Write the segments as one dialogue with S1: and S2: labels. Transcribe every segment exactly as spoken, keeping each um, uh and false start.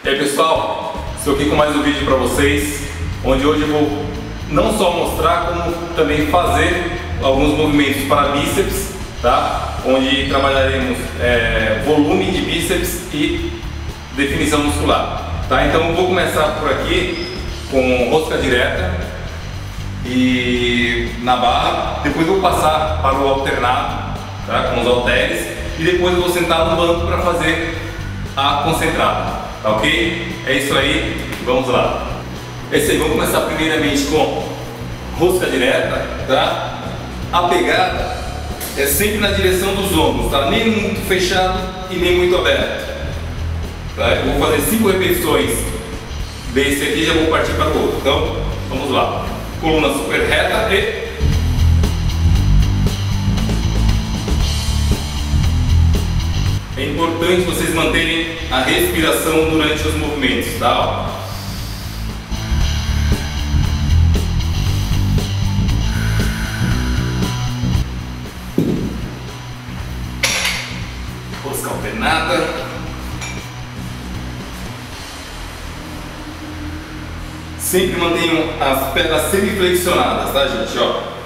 S1: E aí pessoal, estou aqui com mais um vídeo para vocês, onde hoje eu vou não só mostrar, como também fazer alguns movimentos para bíceps, tá? Onde trabalharemos é, volume de bíceps e definição muscular, tá? Então eu vou começar por aqui com rosca direta e na barra, depois eu vou passar para o alternado, tá? Com os halteres, e depois eu vou sentar no banco para fazer a concentrada. Tá ok? É isso aí, vamos lá. Esse aí, vamos começar primeiramente com rosca direta, tá? A pegada é sempre na direção dos ombros, tá? Nem muito fechado e nem muito aberto. Tá? Eu vou fazer cinco repetições desse aqui e já vou partir para o outro. Então, vamos lá. Coluna super reta e... É importante vocês manterem a respiração durante os movimentos, tá? Rosca alternada. Sempre mantenham as pernas semiflexionadas, tá, gente? Ó.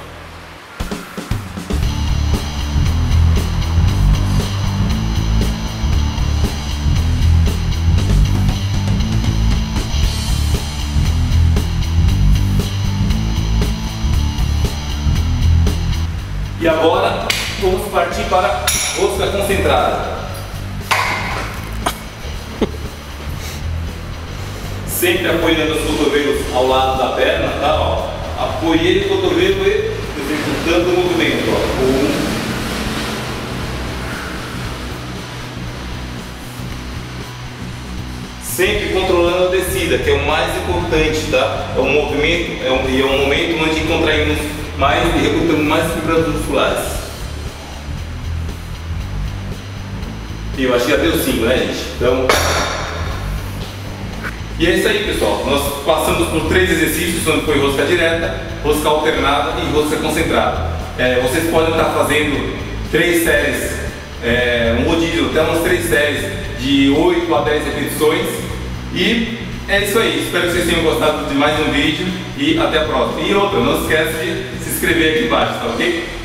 S1: E agora vamos partir para a rosca concentrada. Sempre apoiando os cotovelos ao lado da perna, tá? Ó. Apoiei o cotovelo e executando o movimento. Ó. Um. Sempre controlando a descida, que é o mais importante, tá? É um movimento, é um, e é um momento onde contraímos mais e recrutamos mais fibras musculares. E eu acho que já deu cinco, né, gente? Então... E é isso aí, pessoal. Nós passamos por três exercícios, onde foi rosca direta, rosca alternada e rosca concentrada. É, vocês podem estar fazendo três séries, é, um rodízio, até umas três séries de oito a dez repetições. E é isso aí. Espero que vocês tenham gostado de mais um vídeo e até a próxima. E outra, não esquece de se inscrever aqui embaixo, tá ok?